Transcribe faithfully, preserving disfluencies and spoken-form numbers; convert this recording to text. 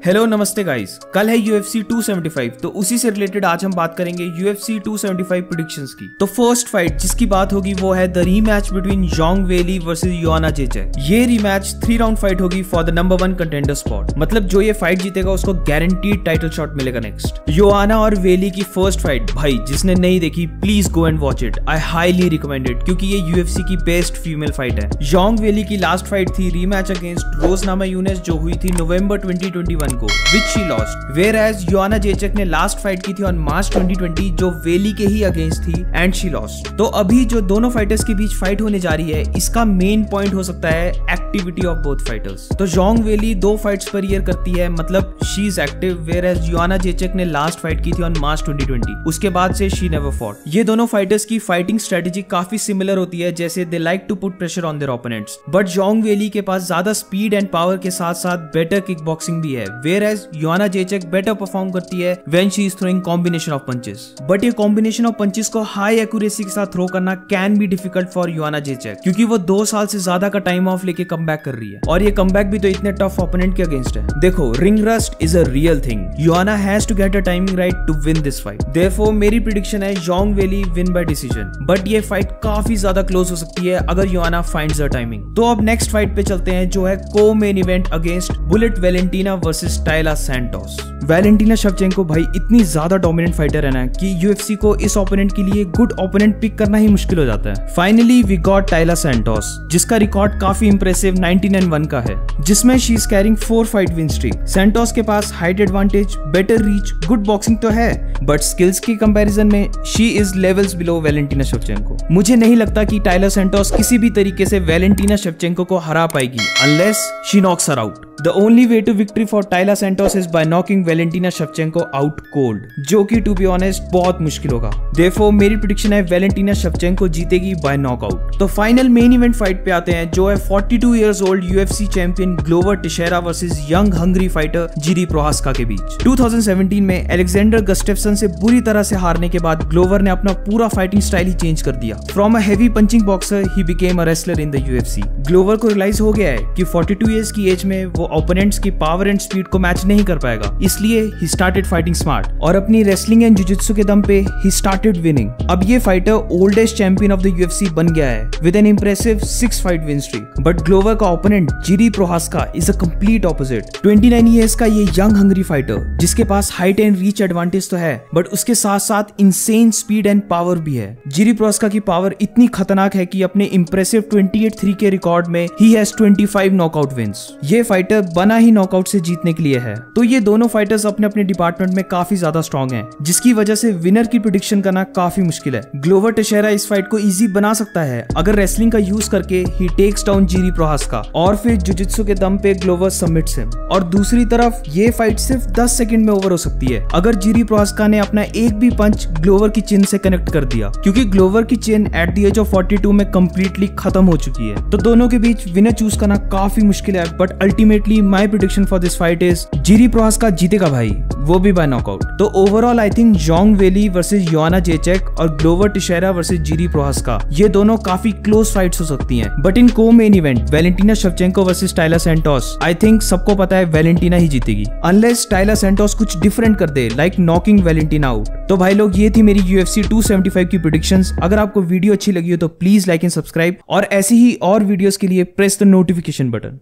Hello नमस्ते guys, कल है यूएफसी टू सेवेंटी फाइव, तो उसी से रिलेटेड आज हम बात करेंगे UFC two seventy five predictions की। तो फर्स्ट फाइट जिसकी बात होगी वो है the rematch between Zhang Weili versus Joanna जेचेक। ये रीमैच थ्री राउंड फाइट होगी for the number one contender spot. मतलब जो ये फाइट जीतेगा उसको गारंटीड टाइटल शॉट मिलेगा नेक्स्ट। योआना और वेली की फर्स्ट फाइट, भाई जिसने नहीं देखी please go and watch it, I highly recommend it, क्योंकि ये यूएफसी की बेस्ट फीमेल फाइट है। जोंग वेली की लास्ट फाइट थी रीमैच अगेंस्ट रोज नामायूनेस, जो हुई थी नवंबर ट्वेंटी ट्वेंटी वन को, which she lost. Whereas Joanna जेचेक ने लास्ट फाइट की थी ऑन मार्च ट्वेंटी ट्वेंटी, जो वेली के ही अगेंस्ट थी एंड शी लॉस्ट। तो अभी जो दोनों फाइटर्स के बीच फाइट होने जा रही है, इसका मेन पॉइंट हो सकता है एक्टिविटी ऑफ बोथ फाइटर्स। तो जोंग वेली दो फाइट्स पर ईयर करती है, मतलब she is active, whereas Joanna जेचेक ने लास्ट फाइट की थी ऑन मार्च ट्वेंटी ट्वेंटी, उसके बाद से शी नेवर फॉट। ये दोनों फाइटर्स की फाइटिंग स्ट्रेटेजी काफी सिमिलर होती है, जैसे they like to put pressure on their opponents, but Zhang Weili के पास ज्यादा स्पीड एंड पावर के साथ साथ बेटर किक बॉक्सिंग भी है, वेयरएज योआना जेचेक बेटर परफॉर्म करती है when she is throwing combination of punches. But ये कॉम्बिनेशन ऑफ पंचेस को हाई एक्यूरेसी के साथ थ्रो करना can be difficult for Joanna जेचेक, क्योंकि वो दो साल से ज्यादा का टाइम ऑफ लेके कमबैक कर रही है, और ये कमबैक भी तो इतने टफ ओपोनेंट के अगेंस्ट है। देखो, ring rust is a real thing, Joanna has to get a timing right to win this fight. Therefore मेरी प्रेडिक्शन है Zhang Weili win by decision, but ये फाइट काफी ज्यादा क्लोज हो सकती है अगर योआना फाइंड्स अ टाइमिंग। तो अब नेक्स्ट फाइट पे चलते हैं, जो है co main event against bullet Valentina versus Taila Santos. Valentina Shevchenko भाई इतनी ज्यादा डोमिनेंट फाइटर है ना कि यूएफसी को इस ओपोनेंट के लिए गुड ओपोनेंट पिक करना ही मुश्किल हो जाता है। Finally we got Taila Santos, जिसका रिकॉर्ड काफी इंप्रेसिव नाइनटीन एंड वन का है, जिसमें she is carrying four fight win streak. Santos के पास height advantage, better reach, good boxing तो है, बट स्किल्स की कंपैरिजन में she is levels below Valentina Shevchenko. मुझे नहीं लगता कि टायला सैंटोस किसी भी तरीके से वेलेंटिना शेवचेंको को हरा पाएगी unless she knocks her out. The only way to victory for Taila Santos is by knocking Valentina Shevchenko out cold, जो कि to be honest बहुत मुश्किल होगा। Therefore मेरी prediction है Valentina Shevchenko जीतेगी by knockout। तो फाइनल मेन इवेंट फाइट पे आते हैं, जो है forty two years old U F C champion Glover Teixeira versus young Hungary fighter Jiri Prochazka के बीच। टू थाउजेंड सेवेंटीन में अलेक्जेंडर गस्टेफसन से बुरी तरह से हारने के बाद ग्लोवर ने अपना पूरा फाइटिंग स्टाइल ही चेंज कर दिया। From a heavy punching boxer he became a wrestler in the U F C। Glover को रियलाइज हो गया है कि फोर्टी टू years की एज में वो ओपोनेंट्स की पावर एंड स्पीड को मैच नहीं कर पाएगा, इसलिए ही स्टार्टेड फाइटिंग स्मार्ट, और अपनी रेसलिंग एंड जुजित्सु के दम पे ही स्टार्टेड विनिंग। अब ये fighter oldest champion of the UFC बन गया है with an impressive six fight win streak. But Glover का opponent Jiri Prochazka is a complete opposite. Twenty nine years का ये यंग हंगरी फाइटर, जिसके पास हाइट एंड रीच एडवांटेज तो है, बट उसके साथ साथ इंसेन स्पीड एंड पावर भी है। जिरी प्रोहास्का की पावर इतनी खतरनाक है कि अपने इंप्रेसिव ट्वेंटी एट थ्री के रिकॉर्ड में he has twenty five knockout wins. ये फाइटर बना ही नॉकआउट से जीतने के लिए है। तो ये दोनों फाइटर्स अपने अपने डिपार्टमेंट में काफी ज्यादा स्ट्रॉन्ग हैं, जिसकी वजह से विनर की प्रेडिक्शन करना काफी मुश्किल है। ग्लोवर टेशेरा इस फाइट को इजी बना सकता है अगर रेसलिंग का यूज करके he takes down Jiri Prochazka, और फिर जुजित्सु के दम पे ग्लोवर सबमिट्स हिम। और दूसरी तरफ ये फाइट सिर्फ दस सेकंड में ओवर हो सकती है अगर जिरी प्रोहास्का ने अपना एक भी पंच ग्लोवर की चिन से कनेक्ट कर दिया, क्योंकि ग्लोवर की chin at the age of forty two में कंप्लीटली खत्म हो चुकी है। तो दोनों के बीच विनर चूज करना काफी मुश्किल है, but ultimately my prediction for this fight is Jiri Prochazka जीतेगा भाई, वो भी बाय नॉकआउट। तो overall I think Zhang Weili versus Joanna जेचेक और Glover Teixeira versus Jiri Prochazka, ये दोनों काफी क्लोज फाइट्स हो सकती हैं। But in co main event Valentina Shevchenko versus Taila Santos, I think सबको पता है वेलेंटिना ही जीतेगी, अनलेस टायला सैंटोस कुछ डिफरेंट कर दे, लाइक नॉकिंग वेलेंटिना आउट। तो भाई लोग, ये थी मेरी यूएफसी टू सेवेंटी फाइव की प्रेडिक्शंस। अगर आपको वीडियो अच्छी लगी हो तो प्लीज लाइक एंड सब्सक्राइब, और ऐसी ही और वीडियोस के लिए प्रेस द नोटिफिकेशन बटन।